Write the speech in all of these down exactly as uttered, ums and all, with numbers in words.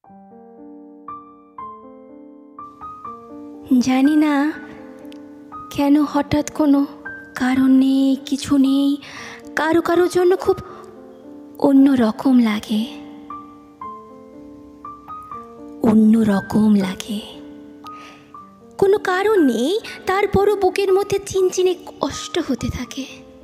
জানি না কেন হঠাৎ কোনো কারণ নেই, কিছু নেই, কারো কারোর জন্য খুব অন্য রকম লাগে, অন্য রকম লাগে। কোনো কারণ নেই, তারপরও বুকের মধ্যে চিনচিনে কষ্ট হতে থাকে।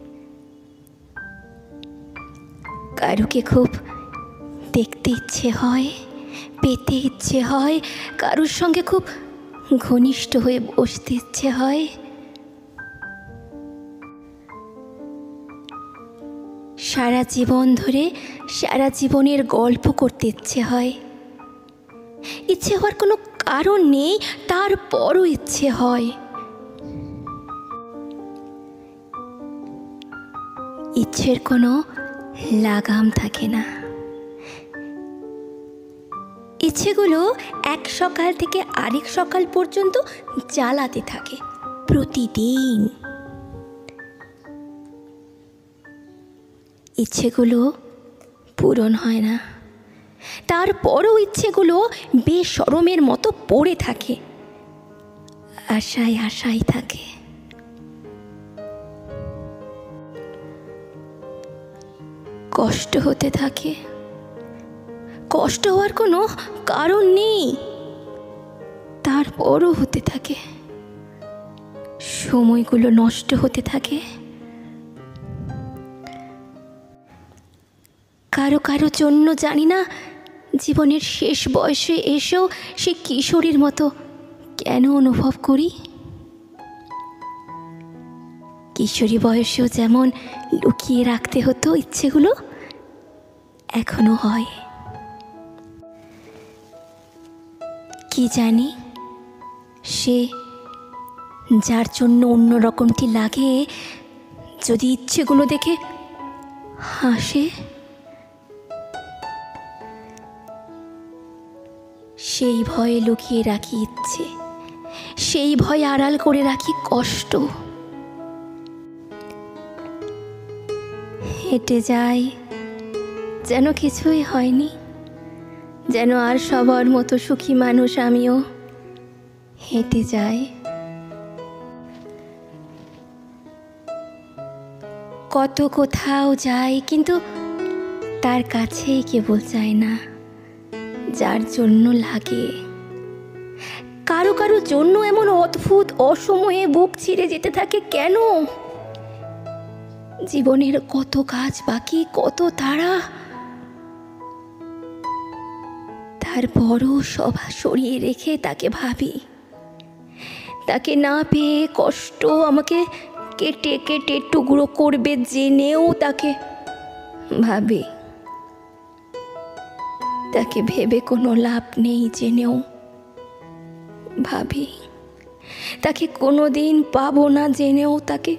কারুকে খুব দেখতে ইচ্ছে হয়, পেতে ইচ্ছে হয়, কারুর সঙ্গে খুব ঘনিষ্ঠ হয়ে বসতে ইচ্ছে হয়। সারা জীবন ধরে সারা জীবনের গল্প করতে ইচ্ছে হয়। ইচ্ছে হওয়ার কোনো কারণ নেই, তারপরও ইচ্ছে হয়। ইচ্ছের কোনো লাগাম থাকে না। ইচ্ছেগুলো এক সকাল থেকে আরেক সকাল পর্যন্ত জ্বালাতে থাকে প্রতিদিন। ইচ্ছেগুলো পূরণ হয় না, তারপরও ইচ্ছেগুলো বেশরমের মতো পড়ে থাকে, আশায় আশায় থাকে। কষ্ট হতে থাকে, কষ্ট হওয়ার কোনো কারণ নেই, তারপরও হতে থাকে। সময়গুলো নষ্ট হতে থাকে। কারো কারো জন্য জানি না জীবনের শেষ বয়সে এসেও সে কিশোরীর মতো কেন অনুভব করি। কিশোরী বয়সেও যেমন লুকিয়ে রাখতে হতো ইচ্ছেগুলো, এখনো হয়। কি জানি সে যার জন্য অন্য রকমটি লাগে যদি ইচ্ছেগুলো দেখে হাসে, সেই ভয়ে লুকিয়ে রাখি ইচ্ছে, সেই ভয় আড়াল করে রাখি কষ্ট। হেঁটে যাই যেন কিছুই হয়নি, যেন আর সবার মতো সুখী মানুষ আমিও। হেঁটে যাই, কত কোথাও যাই, কিন্তু তার কাছেই কেবল যায় না যার জন্য লাগে। কারো কারো জন্য এমন অদ্ভুত অসময়ে বুক ছিঁড়ে যেতে থাকে কেন? জীবনের কত কাজ বাকি, কত তাড়া, তারপরও সব সরিয়ে রেখে তাকে ভাবি। তাকে না পেয়ে কষ্ট আমাকে কেটে কেটে টুকরো করবে জেনেও তাকে ভাবি। তাকে ভেবে কোনো লাভ নেই জেনেও ভাবি। তাকে কোনোদিন পাবো না জেনেও তাকে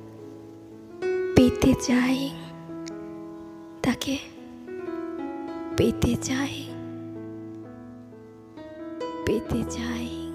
পেতে চাই, তাকে পেতে চাই, পেতে চাই।